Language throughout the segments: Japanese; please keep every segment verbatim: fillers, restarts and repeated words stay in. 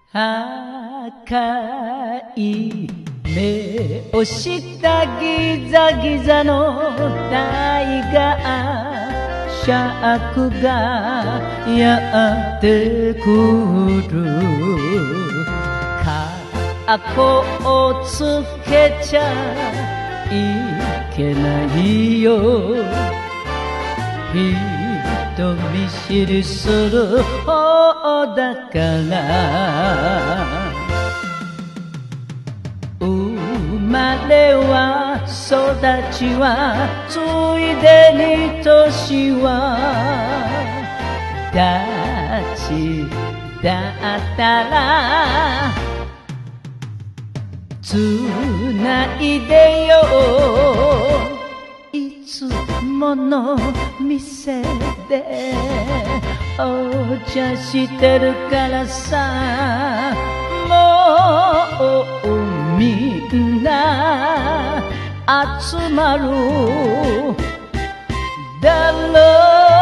赤い目をしたギザギザのタイガーシャークがやってくる。カッコをつけちゃいけないよ。人見知りする方だから生まれは育ちはついでに年は立ちだったらつないでよいつもの店でお茶してるからさもうみんな集まるだろう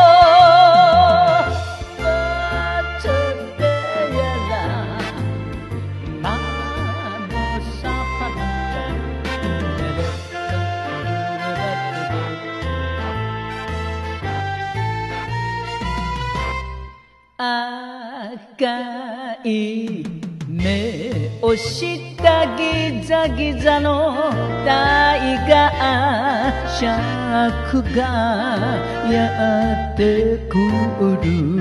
赤い目をしたギザギザのタイガーシャークがやってくる。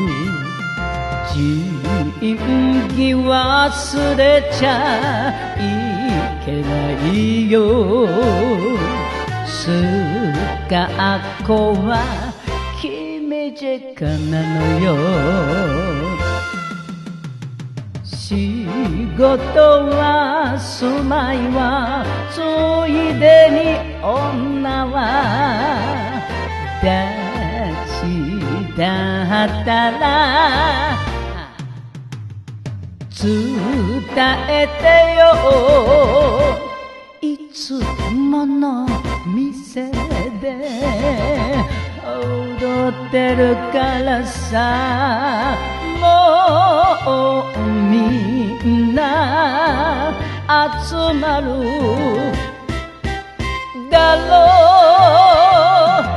仁義忘れちゃいけないよ。スカッコは君じゃかなのよ。仕事は住まいはついでに女は立ちだったら伝えてよいつもの店で踊ってるからさもうみんな集まるだろう。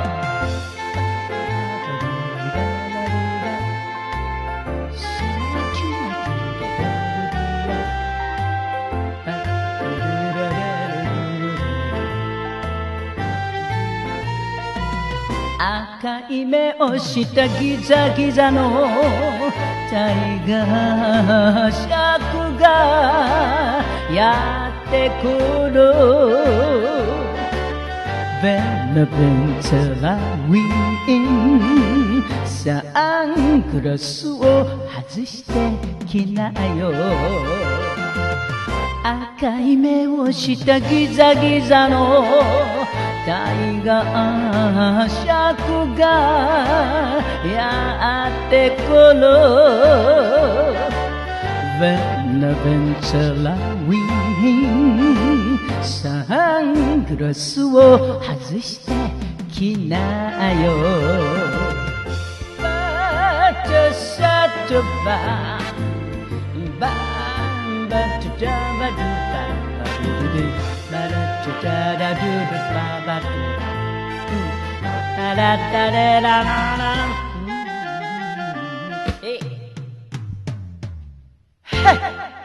赤い目をしたギザギザのタイガーシャークがやってくる。ベラベンチラウィンサングラスを外してきなよ。赤い目をしたギザギザのタイガーシャークがやってくる。ベナベンチャラウィンサングラスを外してきなよ。バチャサチャババンバチャチャバドゥババドゥドゥバラチャチャラドゥドゥババドゥタラタレラナナえっ